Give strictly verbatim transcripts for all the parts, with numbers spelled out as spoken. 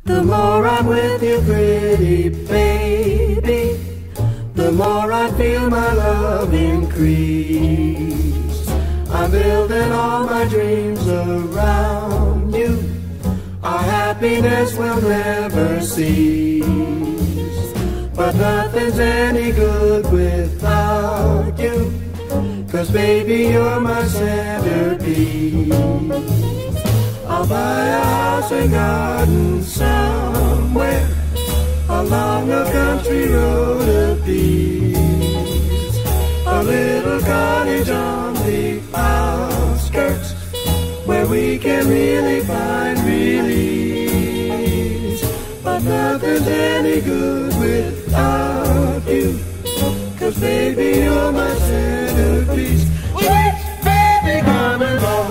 The more I'm with you, pretty baby, the more I feel my love increase. I'm building all my dreams around you. Our happiness will never cease. But nothing's any good without you, 'cause baby, you're my centerpiece. I'll buy a house and garden somewhere along a country road of peace. A little cottage on the outskirts where we can really find release. But nothing's any good without you, 'cause baby, you're my centerpiece. Sweet baby, come and go.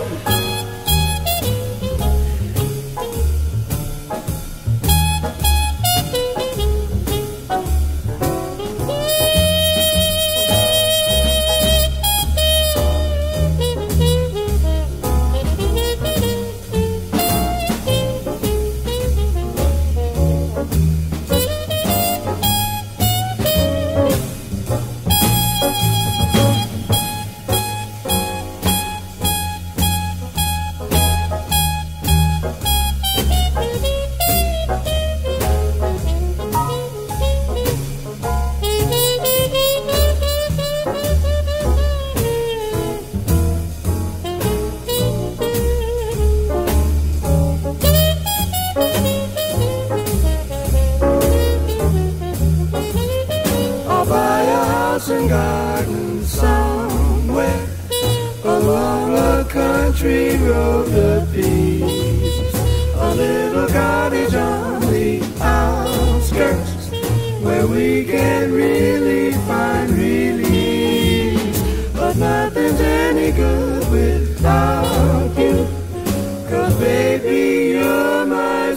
And garden somewhere along a country road of peace. A little cottage on the outskirts where we can really find release. But nothing's any good without you, 'cause baby, you're my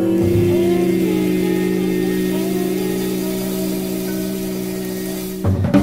centerpiece.